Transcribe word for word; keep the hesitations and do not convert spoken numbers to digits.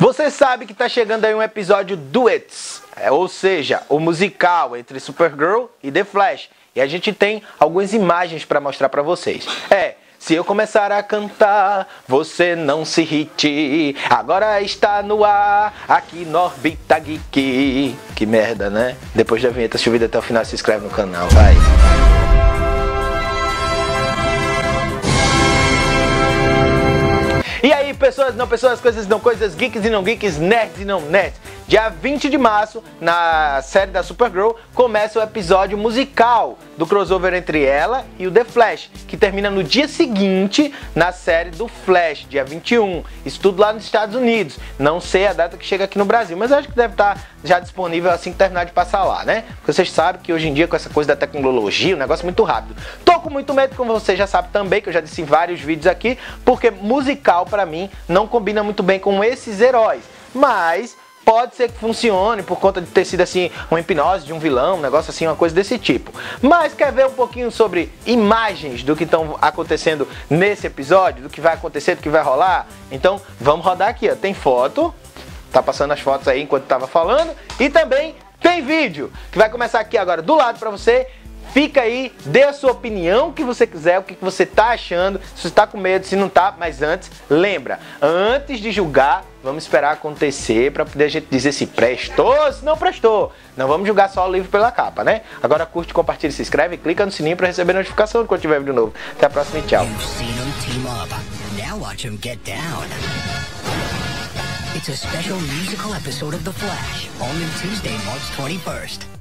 Você sabe que tá chegando aí um episódio Duets, é, ou seja, o musical entre Supergirl e The Flash. E a gente tem algumas imagens para mostrar para vocês. É, se eu começar a cantar, você não se irrite. Agora está no ar, aqui no Orbita Geek. Que merda, né? Depois da vinheta, se o vídeo até o final, se inscreve no canal, vai. E aí, pessoas, não pessoas, coisas não coisas, geeks e não geeks, nerds e não nerds. Dia vinte de março, na série da Supergirl, começa o episódio musical do crossover entre ela e o The Flash, que termina no dia seguinte na série do Flash, dia vinte e um. Isso tudo lá nos Estados Unidos. Não sei a data que chega aqui no Brasil, mas acho que deve estar já disponível assim que terminar de passar lá, né? Porque vocês sabem que hoje em dia, com essa coisa da tecnologia, o negócio é muito rápido. Tô com muito medo, como você já sabe também, que eu já disse em vários vídeos aqui, porque musical, pra mim, não combina muito bem com esses heróis. Mas pode ser que funcione por conta de ter sido assim uma hipnose de um vilão, um negócio assim, uma coisa desse tipo. Mas quer ver um pouquinho sobre imagens do que estão acontecendo nesse episódio, do que vai acontecer, do que vai rolar? Então vamos rodar aqui, ó. Tem foto, tá passando as fotos aí enquanto tava falando, e também tem vídeo, que vai começar aqui agora do lado pra você. Fica aí, dê a sua opinião, o que você quiser, o que você tá achando, se você tá com medo, se não tá, mas antes, lembra, antes de julgar, vamos esperar acontecer para poder a gente dizer se prestou ou se não prestou. Não vamos julgar só o livro pela capa, né? Agora curte, compartilha, se inscreve e clica no sininho para receber notificação quando tiver vídeo novo. Até a próxima e tchau. It's a special musical episode of The Flash, all new Tuesday, March twenty-first.